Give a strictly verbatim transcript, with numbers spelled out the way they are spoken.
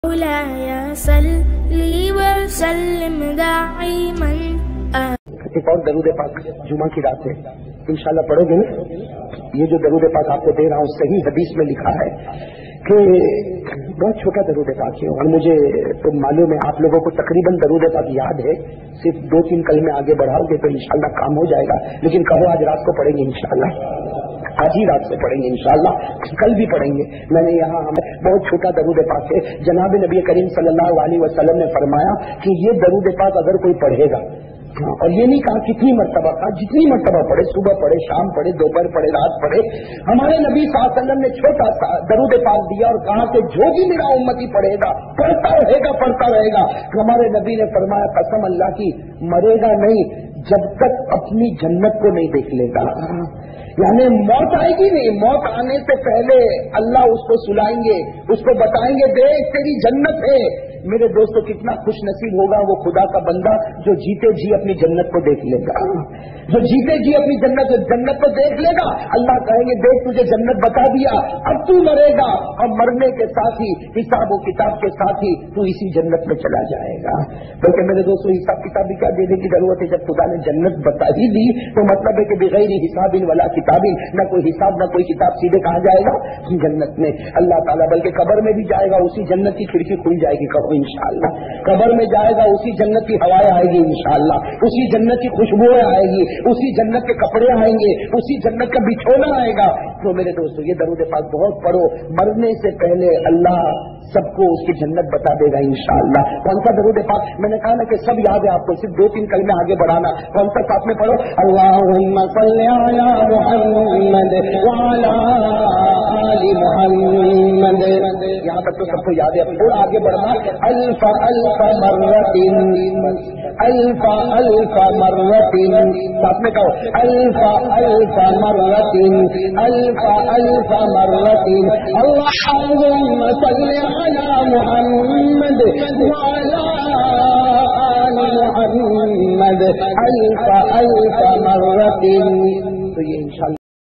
مولاي صلی وسلم دائما. ایک اور درود پاک جمعہ کی رات ہے انشاءاللہ پڑھو گے. یہ جو درود پاک آپ کو دے رہا ہوں صحیح حدیث میں لکھا ہے کہ بہت چھوٹا درود پاک ہے اور مجھے تو معلوم ہے آپ لوگوں کو تقریباً درود پاک یاد ہے. صرف دو تین کلمے آگے بڑھاؤ گے تو انشاءاللہ کام ہو جائے گا. لیکن کہو آج رات کو پڑھیں گے انشاءاللہ, آج ہی رات سے پڑھیں گے انشاءاللہ, کل بھی پڑھیں گے. میں نے یہاں بہت چھوٹا درود پاک ہے. جناب نبی کریم صلی اللہ علیہ وسلم نے فرمایا کہ یہ درود پاک اگر کوئی پڑھے گا, اور یہ نہیں کہا کتنی مرتبہ, کہا جتنی مرتبہ پڑھے, صبح پڑھے, شام پڑھے, دوپہر پڑھے, رات پڑھے. ہمارے نبی صلی اللہ علیہ وسلم نے چھوٹا سا درود پاک دیا اور کہا کہ جو بھی میرا امتی پڑھے گا پڑھتا رہے گا پڑھتا رہے گا. ہمارے نبی نے فرمایا قسم اللہ کی مرے گا نہیں جب تک اپنی جنت کو نہیں دیکھ لے گا. یعنی موت آئے گی نہیں, موت آنے سے پہلے اللہ اس کو سلائیں گے, اس کو بتائیں گے دیکھ تیری جنت ہے. میرے دوستو کتنا خوش نصیب ہوگا وہ خدا کا بندہ جو جیتے جی اپنی جنت کو دیکھ لے گا, جو جیتے جی اپنی جنت جنت کو دیکھ لے گا. اللہ کہیں گے دیکھ تجھے جنت بتا دیا, اب تو مرے گا اور مرنے کے ساتھ ہی حساب و کتاب کے ساتھ ہی تو اسی جنت میں چلا جائے گا. بلکہ میرے دوستو حساب کتاب بھی کیا دینے کی ضرورت ہے, جب خدا نے جنت بتا ہی دی تو مطلب ہے کہ بغیر حساب والا کتاب, نہ کوئی حساب نہ کوئی کتاب, سیدھے کہاں جائے گا جنت میں. اللہ تعالیٰ بلکہ قبر میں بھی جائے گا, اسی جنت کی کھڑکی کھل جائے گی انشاءاللہ. قبر میں جائے گا اسی جنت کی ہوائیں آئے گی انشاءاللہ, اسی جنت کی خوشبوئیں آئے گی, اسی جنت کے کپڑے آئیں گے, اسی جنت کا بچھونا آئے گا. تو میرے دوستو یہ درود پاک بہت پڑھو, مرنے سے پہلے اللہ سب کو اس کی جنت بتا دے گا انشاءاللہ. کون سا درود پاک میں نے کہا نا کہ سب یاد ہے آپ کو, صرف دو تین کلمے آگے بڑھانا. کون سا ساتھ میں پڑھو, اللہم صلی علی محمد وعلی آل محمد. یہاں تک تو سب کو یاد ہے, تھوڑا آگے بڑھنا. الف الف مرت, الف الف مرت, ساتھ میں کہو الف الف مرت, الف الف مرت. اللہم صلی علی محمد وعلی آل محمد الف الف مرت. تو یہ انشاءاللہ